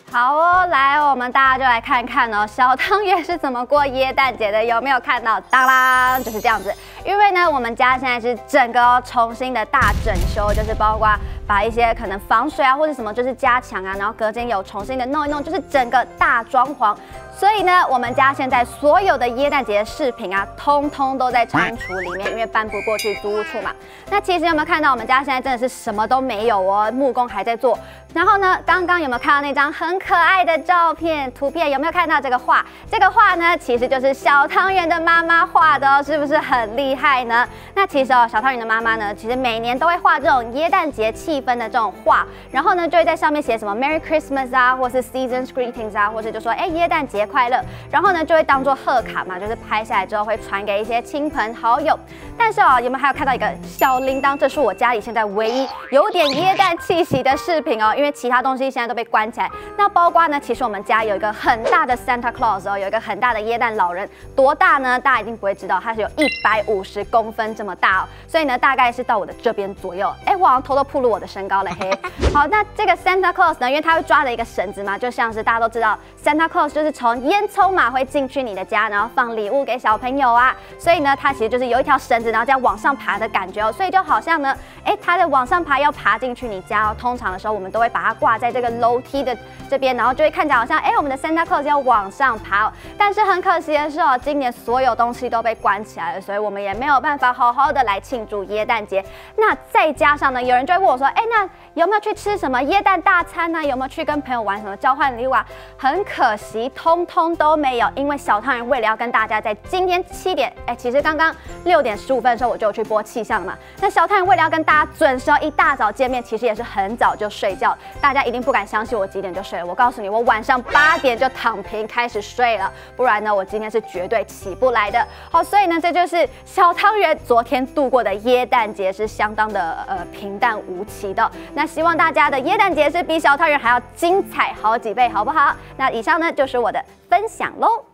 好哦，来，我们大家就来看看哦，小汤圆是怎么过耶诞节的？有没有看到？当啷，就是这样子。因为呢，我们家现在是整个重新的大整修，就是包括把一些可能防水啊或者什么就是加强啊，然后隔间有重新的弄一弄，就是整个大装潢。所以呢，我们家现在所有的耶诞节饰品啊，通通都在仓储里面，因为搬不过去租屋处嘛。那其实有没有看到我们家现在真的是什么都没有哦，木工还在做。然后呢，刚刚有没有看到那张很可爱的照片图片？有没有看到这个画？这个画呢，其实就是小汤圆的妈妈画的哦，是不是很厉害呢？那其实哦，小汤圆的妈妈呢，其实每年都会画这种耶诞节气氛的这种画，然后呢，就会在上面写什么 Merry Christmas 啊，或是 Season's Greetings 啊，或是就说耶诞节快乐，然后呢，就会当做贺卡嘛，就是拍下来之后会传给一些亲朋好友。但是哦，有没有还有看到一个小铃铛？这是我家里现在唯一有点耶诞气息的饰品哦。因为其他东西现在都被关起来，那包括呢，其实我们家有一个很大的 Santa Claus 哦，有一个很大的耶诞老人，多大呢？大家一定不会知道，它是有150公分这么大哦，所以呢，大概是到我的这边左右。我好像偷偷暴露我的身高了嘿。好，那这个 Santa Claus 呢，因为它会抓着一个绳子嘛，就像是大家都知道 Santa Claus 就是从烟囱嘛会进去你的家，然后放礼物给小朋友啊，所以呢，它其实就是有一条绳子，然后这样往上爬的感觉哦，所以就好像呢，它在往上爬要爬进去你家哦，通常的时候我们都会把它挂在这个楼梯的这边，然后就会看起来好像我们的 Santa Claus 要往上爬哦。但是很可惜的是哦，今年所有东西都被关起来了，所以我们也没有办法好好的来庆祝耶诞节。那再加上呢，有人就会问我说，那有没有去吃什么耶诞大餐呢？有没有去跟朋友玩什么交换礼物啊？很可惜，通通都没有，因为小汤圆为了要跟大家在今天7点，其实刚刚6点15分的时候我就有去播气象了嘛。那小汤圆为了要跟大家准时一大早见面，其实也是很早就睡觉。大家一定不敢相信我几点就睡了，我告诉你，我晚上8点就躺平开始睡了，不然呢，我今天是绝对起不来的。好，所以呢，这就是小汤圆昨天度过的耶诞节是相当的平淡无奇的。那希望大家的耶诞节是比小汤圆还要精彩好几倍，好不好？那以上呢就是我的分享喽。